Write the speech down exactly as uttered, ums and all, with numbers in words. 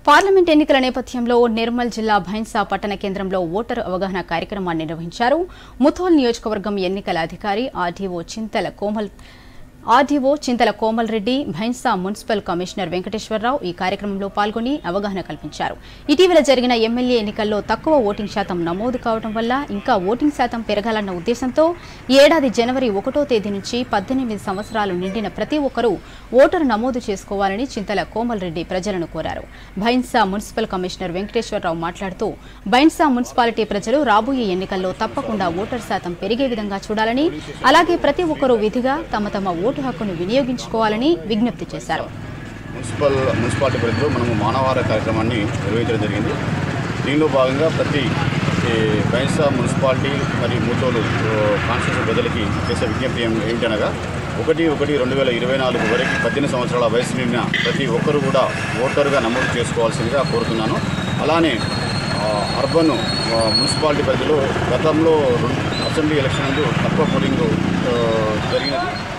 Parliament ఎన్నికల నేపథ్యంలో నిర్మల్ జిల్లా భైన్సా పట్టణ కేంద్రంలో ఓటరు అవగాహన కార్యక్రమాన్ని నిర్వహించారు. ముథోల్ నియోజకవర్గం ఎన్నికల అధికారి RDO Chintala Komal RDO Chintala Komal Reddy, Bhainsa municipal commissioner Venkateswara Rao ఈ కార్యక్రమంలో పాల్గొని అవగాహన కల్పించారు. ఇటీవల జరిగిన ఎమ్మెల్యే ఎన్నికల్లో తక్కువ ఓటింగ్ శాతం నమోదు కావడం వల్ల ఇంకా ఓటింగ్ శాతం పెరగాలన్న ఉద్దేశంతో ఏడాది జనవరి ఒకటో తేదీ నుంచి పద్దెనిమిది సంవత్సరాలు నిండిన ప్రతి ఒక్కరూ ఓటరు నమోదు చేసుకోవాలని చింతల కోమల్ రెడ్డి ప్రజలను కోరారు. భైన్సా మున్సిపల్ కమిషనర్ వెంకటేశ్వరరావు మాట్లాడుతూ భైన్సా మున్సిపాలిటీ ప్రజలు రాబోయే ఎన్నికల్లో తప్పకుండా ఓటర్ శాతం పెరిగే విధంగా చూడాలని, అలాగే ప్రతి ఒక్కరూ విధిగా తమ తమ ఓటు హక్కును వినియోగించుకోవాలని విజ్ఞప్తి చేశారు. మున్సిపల్ మున్సిపాలిటీ పరిధిలో మనము మానవార కార్యక్రమాన్ని నిర్వహించడం జరిగింది. దీనిలో భాగంగా ప్రతి భైన్సా మున్సిపాలిటీ మరియు ముథోల్ కాన్స్టిట్యూషన్ ప్రజలకి చేసే విజ్ఞప్తి ఏమిటనగా ఒకటి ఒకటి రెండు వేల ఇరవై నాలుగు వరకు పద్దెనిమిది సంవత్సరాల వయసు నిండిన ప్రతి ఒక్కరు కూడా ఓటరుగా నమోదు చేసుకోవాల్సిందిగా కోరుతున్నాను. అలానే అర్బన్ మున్సిపాలిటీ పరిధిలో గతంలో అసెంబ్లీ ఎలక్షన్ తక్కువ పోలింగ్ జరిగినది.